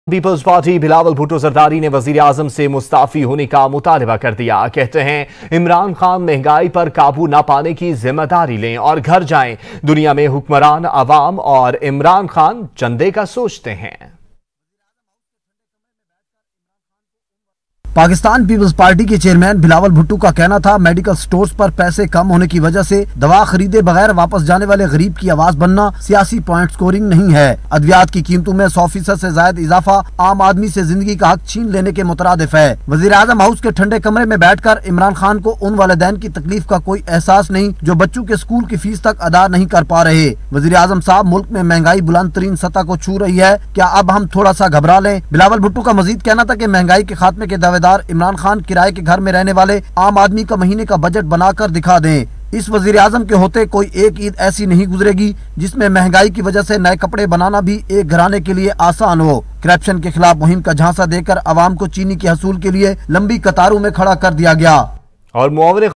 Peoples party Bilawal Bhutto Zardari ने वजीर आजम से मुस्ताफी होने का मुतालबा कर दिया। कहते हैं इमरान खान महंगाई पर काबू न पाने की जिम्मेदारी लें और घर जाएं। दुनिया में हुक्मरान अवाम और इमरान खान चंदे का सोचते हैं। पाकिस्तान पीपल्स पार्टी के चेयरमैन बिलावल भुट्टो का कहना था, मेडिकल स्टोर्स पर पैसे कम होने की वजह से दवा खरीदे बगैर वापस जाने वाले गरीब की आवाज बनना सियासी पॉइंट स्कोरिंग नहीं है। अद्वियात की कीमतों में 100% से ज्यादा इजाफा आम आदमी से जिंदगी का हक छीन लेने के मुतरादिफ है। वजीर आजम हाउस के ठंडे कमरे में बैठकर इमरान खान को उन वालिदैन की तकलीफ का कोई एहसास नहीं जो बच्चों के स्कूल की फीस तक अदा नहीं कर पा रहे। वजीर आजम साहब, मुल्क में महंगाई बुलंद तरीन सतह को छू रही है, क्या अब हम थोड़ा सा घबरा लें? बिलावल भुट्टो का मजीद कहना था कि महंगाई के खात्मे के दावेदार इमरान खान किराए के घर में रहने वाले आम आदमी का महीने का बजट बनाकर दिखा दें। इस वजीर आजम के होते कोई एक ईद ऐसी नहीं गुजरेगी जिसमें महंगाई की वजह से नए कपड़े बनाना भी एक घराने के लिए आसान हो। करप्शन के खिलाफ मुहिम का झांसा देकर अवाम को चीनी के हसूल के लिए लंबी कतारों में खड़ा कर दिया गया। और मुआवरे